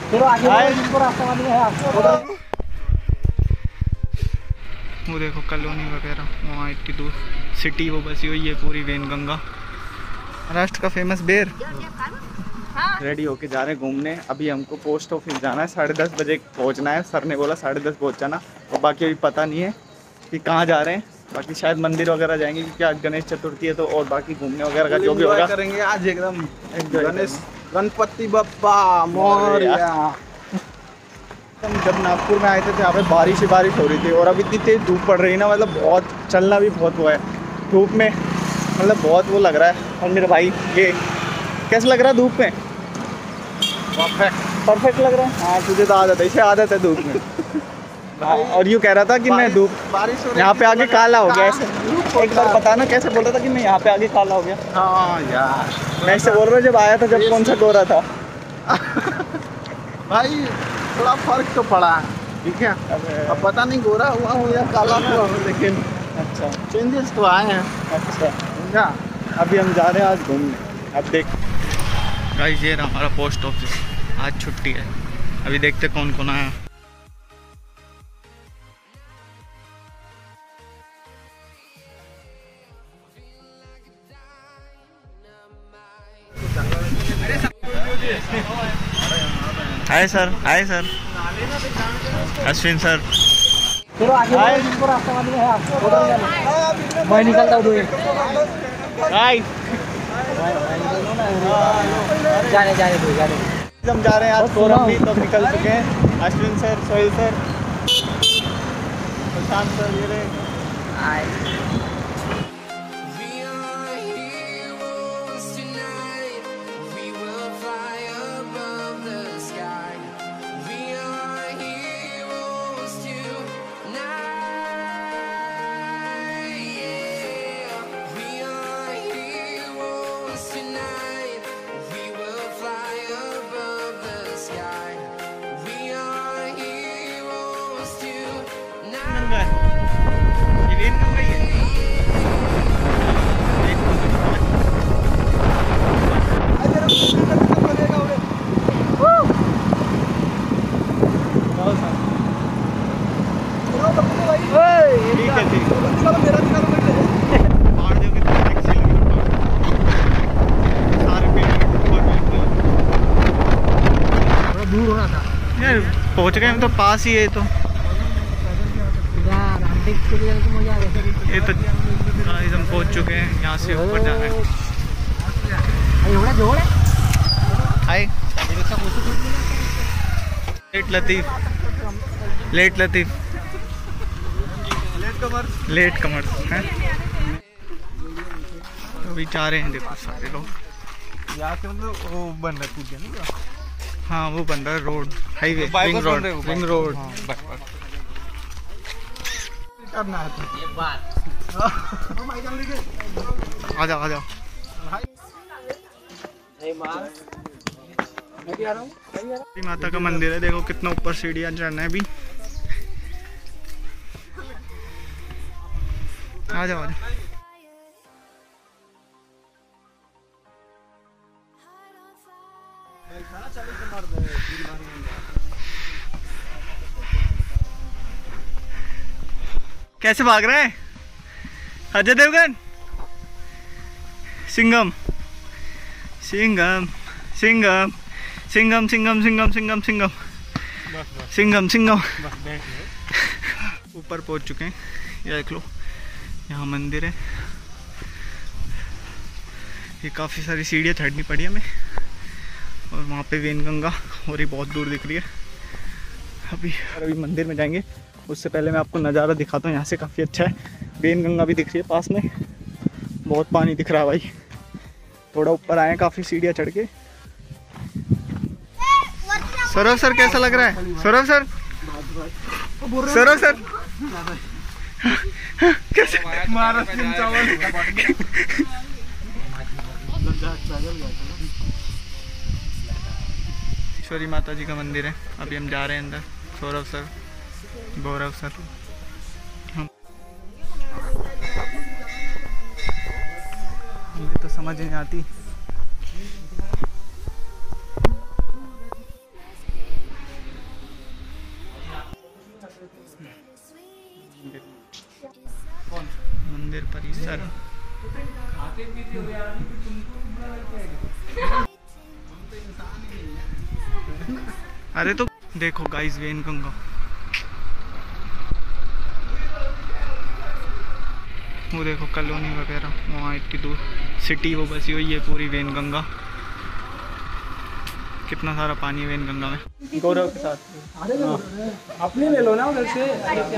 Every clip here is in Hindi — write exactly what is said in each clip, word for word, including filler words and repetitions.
चलो आगे रास्ता वाली है। वो देखो कॉलोनी वगैरह, वहाँ इतनी दूर सिटी वो बसी हुई है पूरी, वेनगंगा महाराष्ट्र का फेमस बेर। रेडी होके जा रहे हैं घूमने। अभी हमको पोस्ट ऑफिस जाना है, साढ़े दस बजे पहुंचना है। सर ने बोला साढ़े दस पहुंच जाना, और बाकी अभी पता नहीं है कि कहाँ जा रहे हैं। बाकी शायद मंदिर वगैरह जाएंगे क्योंकि आज गणेश चतुर्थी है, तो और बाकी घूमने वगैरह का जो भी होगा करेंगे आज एकदम। गणेश गणपति बप्पा मोरया। जब नागपुर में आए थे तो यहाँ पे बारिश ही बारिश हो रही थी, और अभी इतनी तेज धूप पड़ रही है ना, मतलब बहुत चलना भी बहुत हुआ है धूप में, मतलब बहुत वो लग रहा है। और मेरे भाई ये कैसा लग रहा है धूप में? परफेक्ट परफेक्ट लग रहा है। हाँ तुझे तो आदत है, इसे आदत है धूप में। हाँ, और यूँ कह रहा था कि मैं धूप बारिश हो रही यहाँ पे आगे काला हो गया ऐसे। एक बार बताना कैसे बोल रहा था कि मैं यहाँ पे आगे काला हो गया? हाँ यार, मैं इससे बोल रहा हूँ जब आया था जब कौन सा गोरा था। भाई थोड़ा फर्क तो पड़ा है, ठीक है। अब पता नहीं गोरा हुआ हूँ या काला हुआ हूँ, लेकिन अच्छा चेंजेस तो आए हैं। अच्छा समझा। अभी हम जा रहे हैं आज घूमने। अब देख गाइस, ये रहा हमारा पोस्ट ऑफिस, आज छुट्टी है। अभी देखते कौन कौन आया। Hi sir, hi sir, Ashwin sir. चलो आगे रास्ता वाली है। मैं निकलता हूँ। जाने जाने दो जाने। हम जा रहे हैं आज फोरम भी, तो निकल चुके हैं। Ashwin sir, Sohail sir, Prashant sir, ये रहे। पहुंच गए हम तो, पास ही है तो। ये तो हम पहुंच चुके हैं, यहाँ से ऊपर जाना है। Hi late Latif, late Latif, latecomer, latecomer है। अभी जा रहे हैं, देखो सारे लोग यहाँ से मतलब वो बन रहा है। हाँ वो बन रहा है road, highway, ring road, ring road. करना है तो आ जाओ, आ जाओ। माता का मंदिर है, देखो कितना ऊपर सीढ़ियाँ चढ़ना है अभी। आ जाओ, आ जाओ। कैसे भाग रहा है अजय देवगन? सिंघम, सिंघम, सिंघम, सिंघम, सिंघम, सिंघम, सिंघम, सिंघम, सिंघम, सिंघम। ऊपर पहुंच चुके हैं, ये देख लो, यहाँ मंदिर है। ये काफ़ी सारी सीढ़ियाँ चढ़नी पड़ी हमें, और वहाँ पे वेनगंगा और ये बहुत दूर दिख रही है। अभी अभी मंदिर में जाएंगे, उससे पहले मैं आपको नज़ारा दिखाता हूँ। यहाँ से काफ़ी अच्छा है, वेनगंगा भी दिख रही है पास में, बहुत पानी दिख रहा है भाई। थोड़ा ऊपर आए, काफ़ी सीढ़ियाँ चढ़ के। सौरभ सर कैसा लग रहा है? सौरभ सर, सौरभ सर कैसे? महाराष्ट्र चावल। ईश्वरी माता जी का मंदिर है। अभी हम जा रहे हैं अंदर। सौरभ सर, गौरव सर, हम हमें तो समझ नहीं आती। सर अरे तो देखो गाइस वेनगंगा, वो देखो कॉलोनी वगैरह, वहाँ इतनी दूर सिटी वो बसी हुई है पूरी वेनगंगा। कितना सारा पानी है वेनगंगा में। गौरव के साथ अपने ले लो ना उधर से।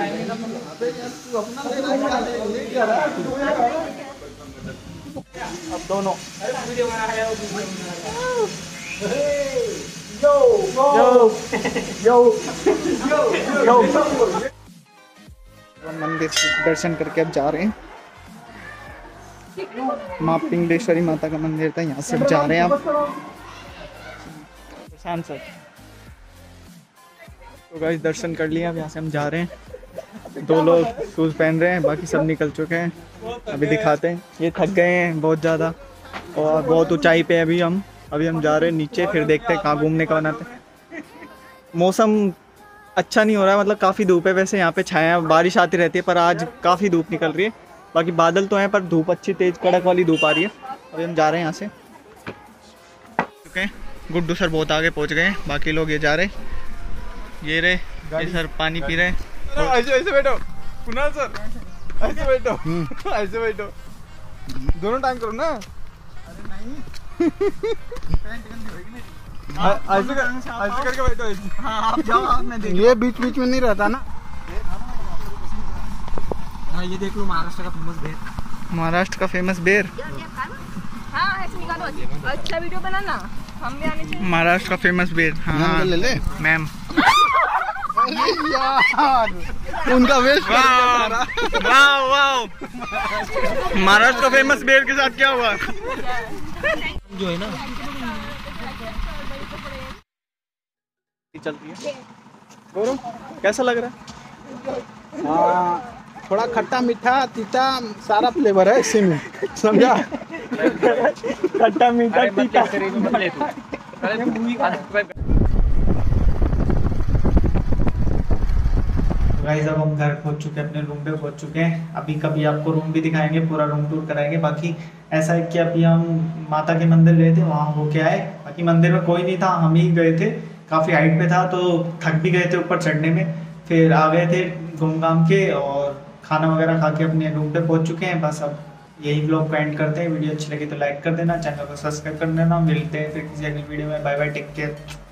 अब दोनों यो यो यो यो मंदिर दर्शन करके अब जा रहे हैं। माँ पिंगलेश्वरी माता का मंदिर था, यहाँ से अब जा रहे हैं आप शान सर। तो गाइस दर्शन कर लिया, अब यहाँ से हम जा रहे हैं। दो लोग शूज़ पहन रहे हैं, बाकी सब निकल चुके हैं। अभी दिखाते हैं, ये थक गए हैं बहुत ज़्यादा और बहुत ऊंचाई पे अभी हम अभी हम जा रहे हैं नीचे, फिर देखते हैं कहाँ घूमने का बनाते हैं। मौसम अच्छा नहीं हो रहा है, मतलब काफ़ी धूप है। वैसे यहाँ पे छाया बारिश आती रहती है, पर आज काफ़ी धूप निकल रही है। बाकी बादल तो हैं पर धूप अच्छी तेज कड़क वाली धूप आ रही है। अभी हम जा रहे हैं यहाँ से। चुके हैं, गुड्डू सर बहुत आगे पहुँच गए हैं, बाकी लोग ये जा रहे ये रहे ये सर पानी पी रहे हैं। ऐसे ऐसे बैठो कुणाल सर, ऐसे बैठो ऐसे बैठो, दोनों टाइम करो ना। ऐसे कर, ऐसे करके बैठो ऐसे। हाँ आप जाओ, आप मैं देख। ये बीच बीच में नहीं रहता ना। हाँ ये देख लो महाराष्ट्र का फेमस बेर। महाराष्ट्र का फेमस बेर। हाँ ऐसे निकालो, अच्छा वीडियो बनाना, हम भी आने चाहिए। महाराष्ट्र का फेमस बेर। हाँ ले ले मैम। यार उनका वेस्ट वाह वाह, महाराष्ट्र का फेमस बेर के साथ क्या हुआ? जो है ना चलती है। गौरव कैसा लग रहा है? हाँ थोड़ा खट्टा मीठा तीता सारा फ्लेवर है इसी में, समझा? खट्टा मीठा तीता। गाइस अब हम घर पहुंच चुके हैं, अपने रूम पे पहुंच चुके हैं। अभी कभी आपको रूम भी दिखाएंगे, पूरा रूम टूर कराएंगे। बाकी ऐसा है कि अभी हम माता के मंदिर गए थे, वहाँ होके आए। बाकी मंदिर में कोई नहीं था, हम ही गए थे। काफ़ी हाइट पे था तो थक भी गए थे ऊपर चढ़ने में। फिर आ गए थे घूम घाम के और खाना वगैरह खा के अपने रूम पे पहुंच चुके हैं। बस अब यही ब्लॉग को एंड करते हैं। वीडियो अच्छी लगी तो लाइक कर देना, चैनल को सब्सक्राइब कर देना। मिलते हैं फिर किसी अगली वीडियो में। Bye bye, take care.